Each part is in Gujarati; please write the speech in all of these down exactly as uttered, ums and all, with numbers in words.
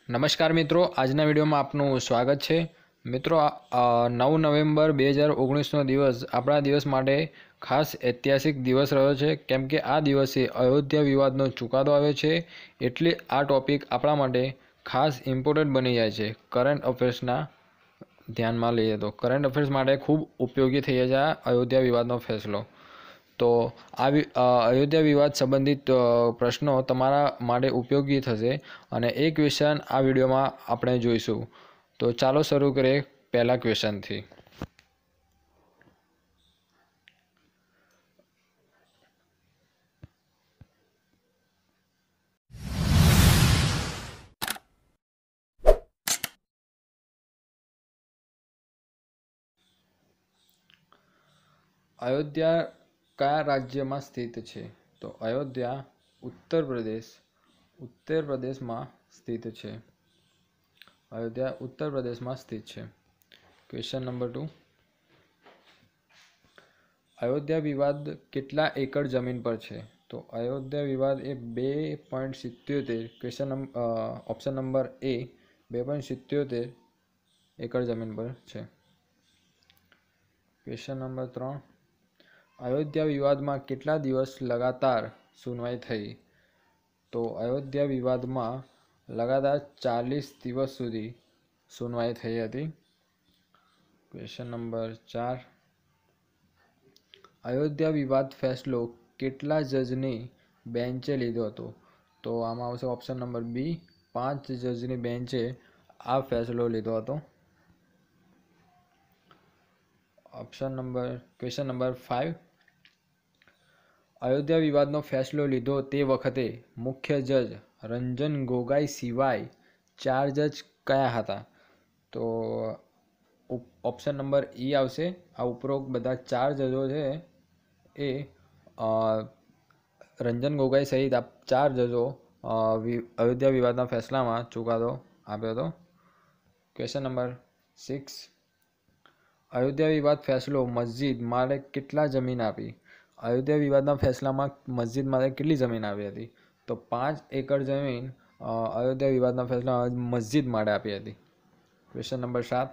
નમસ્કાર મિત્રો, આજના વિડીયોમાં આપનું સ્વાગત છે। મિત્રો, નવ નવેમ્બર બે હજાર ઓગણીસનો દિવસ આપણા દિવસ માટે ખાસ ઐતિહાસિક દિવસ રહ્યો છે, કેમ કે આ દિવસે અયોધ્યા વિવાદનો ચુકાદો આવ્યો છે। એટલે આ ટોપિક આપણા માટે ખાસ ઇમ્પોર્ટન્ટ બની જાય છે। કરંટ અફેર્સના ધ્યાનમાં લઈએ તો કરંટ અફેર્સ માટે ખૂબ ઉપયોગી થઈ જાય છે આ અયોધ્યા વિવાદનો ફેસલો। તો આ અયોધ્યા વિવાદ સંબંધિત પ્રશ્નો તમારા માટે ઉપયોગી થશે અને એ ક્વેશ્ચન આ વિડીયોમાં આપણે જોઈશું। તો ચાલો શરૂ કરીએ પહેલા ક્વેશ્ચનથી। અયોધ્યા કયા રાજ્યમાં સ્થિત છે? તો અયોધ્યા ઉત્તર પ્રદેશ ઉત્તર પ્રદેશમાં સ્થિત છે। અયોધ્યા ઉત્તર પ્રદેશમાં સ્થિત છે। ક્વેશ્ચન નંબર ટુ, અયોધ્યા વિવાદ કેટલા એકર જમીન પર છે? તો અયોધ્યા વિવાદ એ બે પોઈન્ટ સિત્યોતેર ક્વેશ્ચન ઓપ્શન નંબર એ બે પોઈન્ટ સિત્યોતેર એકર જમીન પર છે। ક્વેશ્ચન નંબર ત્રણ, અયોધ્યા વિવાદમાં કેટલા દિવસ લગાતાર સુનવાઈ થઈ? તો અયોધ્યા વિવાદમાં લગાતાર ચાલીસ દિવસ સુધી સુનવાઈ થઈ હતી। ક્વેશ્ચન નંબર ચાર, અયોધ્યા વિવાદ ફેસલો કેટલા જજની બેન્ચે લીધો હતો? તો આમાં આવશે ઓપ્શન નંબર બી, પાંચ જજની બેન્ચે આ ફેસલો લીધો હતો। Option number question number five, Ayodhya વિવાદનો ફેસલો લીધો તે વખતે મુખ્ય જજ રંજન ગોગોઈ સિવાય ચાર જજ કયા હતા? તો ઓપ્શન નંબર ઈ આવશે। આ ઉપરોક્ત બધા ચાર જજો છે એ રંજન ગોગોઈ સહિત આ ચાર જજો અયોધ્યા વિવાદના ફેસલામાં ચુકાદો આપ્યો હતો। ક્વેશ્ચન નંબર સિક્સ, અયોધ્યા વિવાદ ફેસલો મસ્જિદ માટે કેટલા જમીન આપી? અયોધ્યા વિવાદના ફેસલામાં મસ્જિદ માટે કેટલી જમીન આપી હતી? તો પાંચ એકર જમીન અયોધ્યા વિવાદના ફેસલામાં મસ્જિદ માટે આપી હતી। ક્વેશ્ચન નંબર સાત,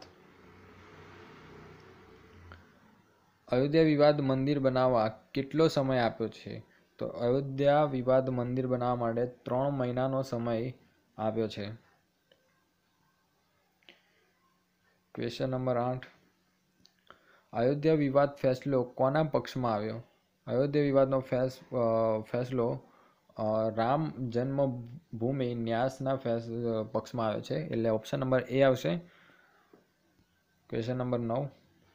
અયોધ્યા વિવાદ મંદિર બનાવવા કેટલો સમય આપ્યો છે? તો અયોધ્યા વિવાદ મંદિર બનાવવા માટે ત્રણ મહિનાનો સમય આપ્યો છે। ક્વેશ્ચન નંબર આઠ, અયોધ્યા વિવાદ ફેસલો કોના પક્ષમાં આવ્યો? અયોધ્યા વિવાદનો ફેસ ફેસલો રામ જન્મભૂમિ ન્યાસના ફેસ પક્ષમાં આવ્યો છે, એટલે ઓપ્શન નંબર એ આવશે। ક્વેશ્ચન નંબર નવ,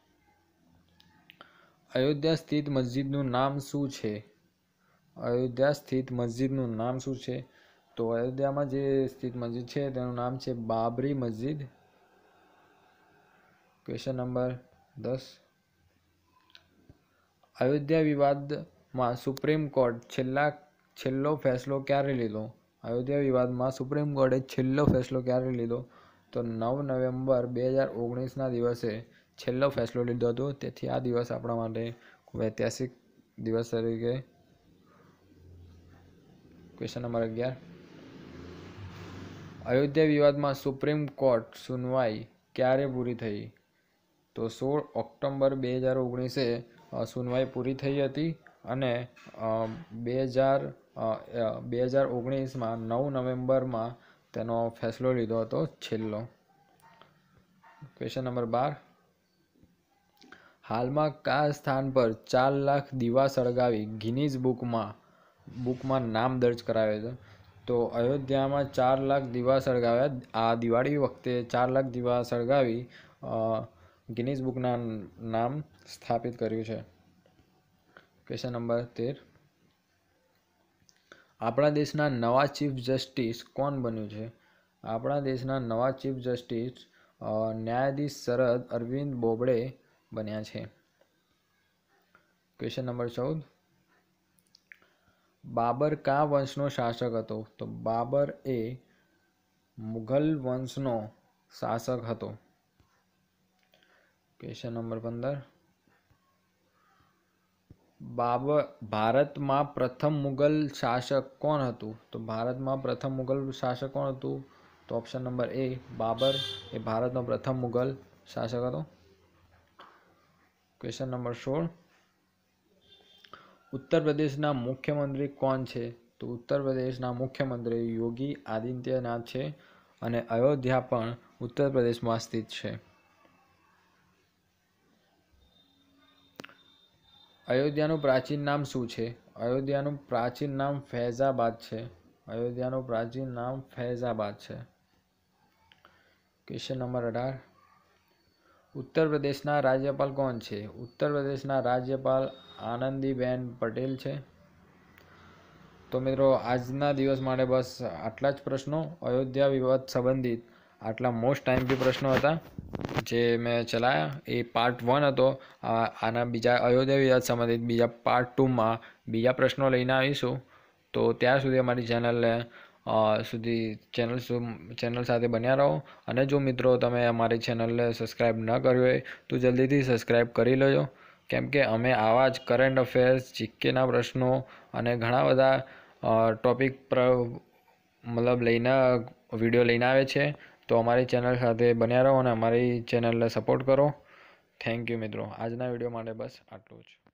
અયોધ્યા સ્થિત મસ્જિદનું નામ શું છે? અયોધ્યા સ્થિત મસ્જિદનું નામ શું છે? તો અયોધ્યામાં જે સ્થિત મસ્જિદ છે તેનું નામ છે બાબરી મસ્જિદ। ક્વેશ્ચન નંબર દસ, અયોધ્યા વિવાદમાં સુપ્રીમ કોર્ટ છેલ્લા છેલ્લો ફેસલો ક્યારે લીધો? અયોધ્યા વિવાદમાં સુપ્રીમ કોર્ટે છેલ્લો ફેસલો ક્યારે લીધો? તો નવ નવેમ્બર બે હજાર ઓગણીસના દિવસે છેલ્લો ફેસલો લીધો હતો। તેથી આ દિવસ આપણા માટે ખૂબ ઐતિહાસિક દિવસ તરીકે। ક્વેશ્ચન નંબર અગિયાર, અયોધ્યા વિવાદમાં સુપ્રીમ કોર્ટ સુનવાઈ ક્યારે પૂરી થઈ? તો સોળ ઓક્ટોબર બે હજાર ઓગણીસે સુનવાઈ પૂરી થઈ હતી અને બે હજાર બે હજાર ઓગણીસમાં નવ નવેમ્બરમાં તેનો ફેસલો લીધો હતો છેલ્લો। ક્વેશ્ચન નંબર બાર, હાલમાં કયા સ્થાન પર ચાર લાખ દીવા સળગાવી ગિનીઝ બુકમાં બુકમાં નામ દર્જ કરાવે છે? તો અયોધ્યામાં ચાર લાખ દીવા સળગાવ્યા, આ દિવાળી વખતે ચાર લાખ દીવા સળગાવી ગિનીઝ બુકના નામ સ્થાપિત કર્યું છે। ક્વેશ્ચન નંબર તેર, આપણા દેશના નવા ચીફ જસ્ટિસ કોણ બન્યું છે? આપણા દેશના નવા ચીફ જસ્ટિસ ન્યાયાધીશ શરદ અરવિંદ બોબડે બન્યા છે। ક્વેશ્ચન નંબર ચૌદ, બાબર કયા વંશનો શાસક હતો? તો બાબર એ મુઘલ વંશનો શાસક હતો। ક્વેશ્ચન નંબર પંદર, બાબર ભારતમાં પ્રથમ મુઘલ શાસક કોણ હતું? તો ભારતમાં પ્રથમ મુઘલ શાસક કોણ હતું? તો ઓપ્શન નંબર એ બાબર એ ભારતનો પ્રથમ મુઘલ શાસક હતો. ક્વેશ્ચન નંબર સોળ, ઉત્તર પ્રદેશના મુખ્યમંત્રી કોણ છે? તો ઉત્તર પ્રદેશના મુખ્યમંત્રી યોગી આદિત્યનાથ છે અને અયોધ્યા પણ ઉત્તર પ્રદેશમાં સ્થિત છે. અયોધ્યાનું પ્રાચીન નામ શું છે? અયોધ્યાનું પ્રાચીન નામ ફૈઝાબાદ છે. અયોધ્યાનું પ્રાચીન નામ ફૈઝાબાદ છે. ક્વેશ્ચન નંબર અઢાર, ઉત્તર પ્રદેશના રાજ્યપાલ કોણ છે? ઉત્તર પ્રદેશના રાજ્યપાલ આનંદીબેન પટેલ છે. તો મિત્રો આજના દિવસ માટે બસ આટલા જ પ્રશ્નો. અયોધ્યા વિવાદ સંબંધિત આટલા મોસ્ટ ટાઈમથી પ્રશ્નો હતા જે મેં ચલાયા. એ પાર્ટ વન હતો. આના બીજા અયોધ્યા વિવાદ સંબંધિત બીજા પાર્ટ ટુમાં બીજા પ્રશ્નો લઈને આવીશું. તો ત્યાં સુધી અમારી ચેનલને સુધી ચેનલ ચેનલ સાથે બન્યા રહો. અને જો મિત્રો તમે અમારી ચેનલને સબસ્ક્રાઈબ ન કરી હોય તો જલ્દીથી સબસ્ક્રાઈબ કરી લેજો, કેમ કે અમે આવા જ કરંટ અફેર્સ, જીકેના પ્રશ્નો અને ઘણા બધા ટોપિક પર મતલબ લઈને વિડીયો લઈને આવે છે. તો અમારી ચેનલ સાથે બન્યા રહો અને અમારી ચેનલને સપોર્ટ કરો. થેન્ક યુ મિત્રો. આજના વિડીયો માટે બસ આટલું જ.